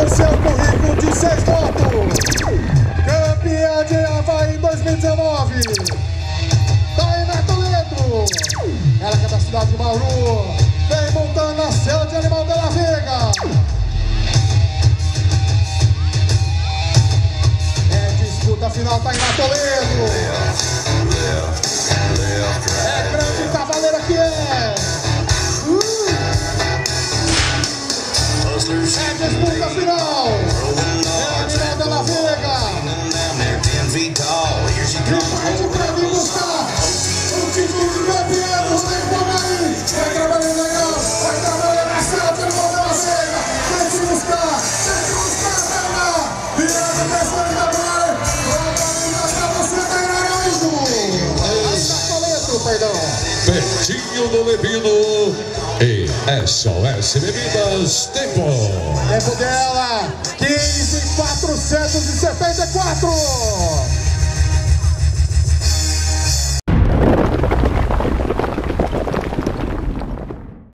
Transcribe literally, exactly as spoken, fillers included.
o seu currículo de seis votos. Campeã de Avaí dois mil e dezenove. Tainá Toledo. Ela que é da cidade de Bauru. Vem montando a Céu de Animal de la Vega. É disputa final, Tainá Toledo. É grande cavaleira que é. É disputa final. É Animal de la Vega. E parte pra vir buscar o título de campeão do Rodeio. Vai trabalhando legal. Vai trabalhando na Céu de Animal de la Vega. Vai se buscar. Vai se buscar, Tainá. Virando a terceira da Bahia. Pra você, Tainá Araújo. Tainá Toledo, perdão. Pertinho do Lebino e S O S Bebidas, tempo. Tempo dela, quinze mil quatrocentos e setenta e quatro.